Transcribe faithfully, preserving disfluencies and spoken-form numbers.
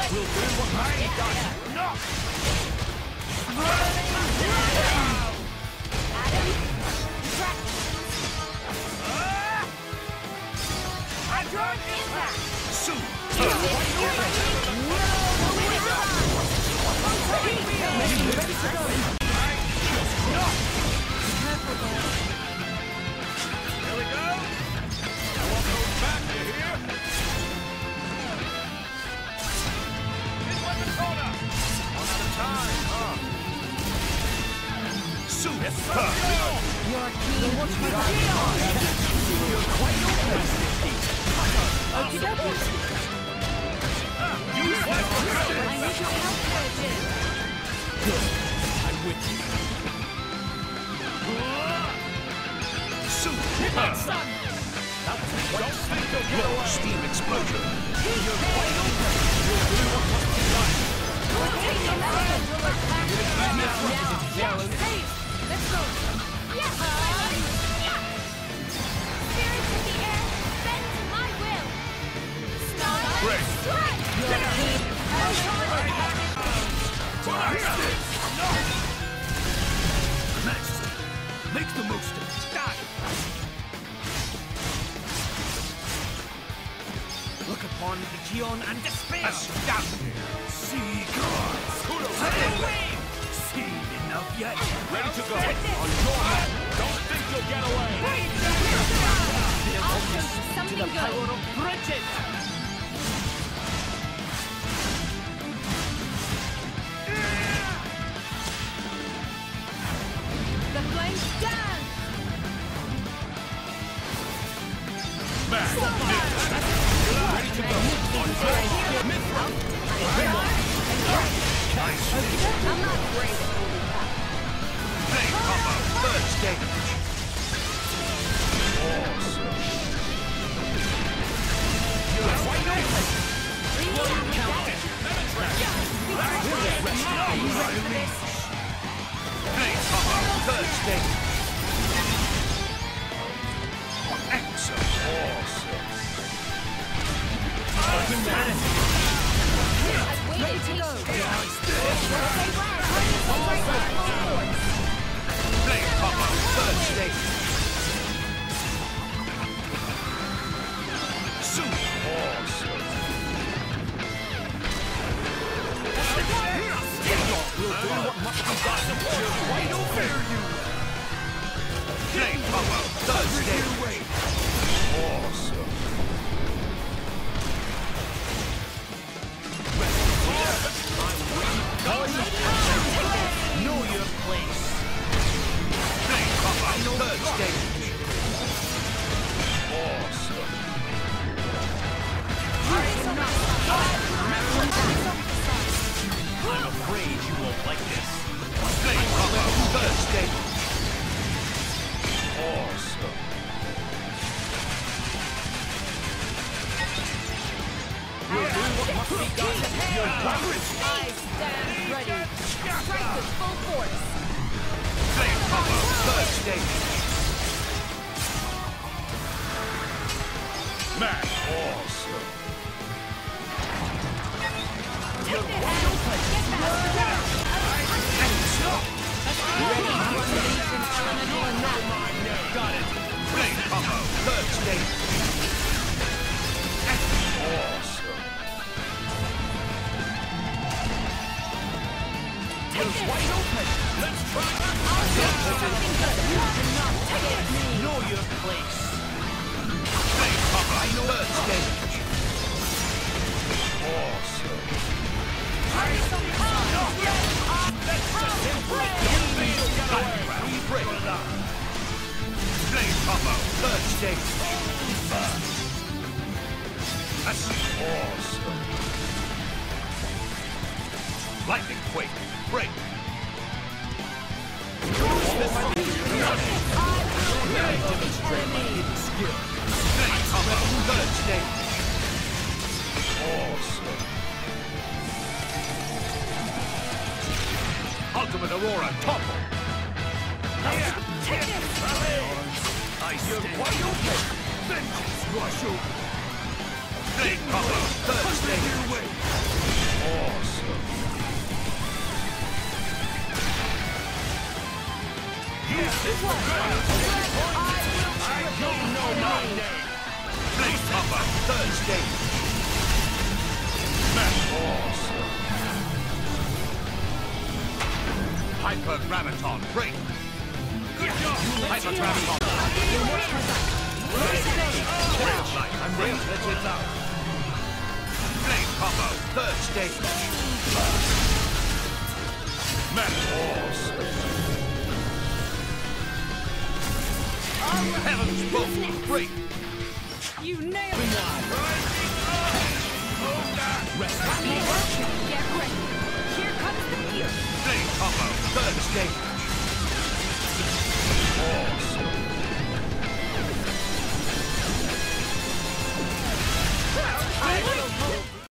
We'll do what must be done. Knock! Adam, track. I'm drawing impact! Soon! Ready to go. Careful there. Here we go! I won't go back, you hear? This way the Torna! One at a time, huh? Soon! Yes, sir! Your team wants my You're quite open! Okie dokie. You fight for I need your help, Origin. Good. I'm with you. Soon! Son! Don't think you'll get away! Steam explosion! You're quite open! You'll do what must be done! We're taking element! Yeah. Haze! Let's go! Yeah! Spirits in the air, bend to my will! Star! Great. Strike! Your team has No! Majesty, make the most of it. Die! Look upon Aegeon and despair! Astounding! Sea gods! Away! Seen enough yet? Ready to go! On your man! Don't think you'll get away! I'll show you something good! Power of Bridget! The flames dance! Back! Ready to go! On fire! I'm not afraid of holding back. Play combo! Third stage! Awesome! You're wide open! One count! Play combo! Third stage! Excellent! Awesome! Open man! Ready to go! Play combo! Third stage! Super awesome! We'll do what must be done! You're wide open! Play combo! Third stage! Awesome! Know your place. Play combo, third stage. Awesome. I'm afraid you won't like this. Play combo, third stage. Awesome. We'll do what must be done. You're pirates. I stand ready. Strike with full force. Flame combo, third stage. Smash, awesome. Take the head. Get back. Ready for unleashing elemental and that. Got it. Flame combo, third stage. Awesome. It's wide open. Let's try that. I'll show you something good. You cannot take it. Know your place. Flame combo, third stage. Awesome. Let's just break the We break. Flame combo, third stage. That's awesome. Lightning quake, break. Demonstrate my hidden skill. Flame combo, third stage. Awesome. Ultimate Aurora, topple. Take it. I You're wide open. Vengeance rush over. Flame combo, third stage. I don't know my name. Blaze Papa, third stage. Mass Force. Hyper Graviton, break. Good job. Hyper Graviton. Great light, I'm real. Let it out. Blaze Papa, third stage. Mass Force. Heaven's bolt, break. You nailed it!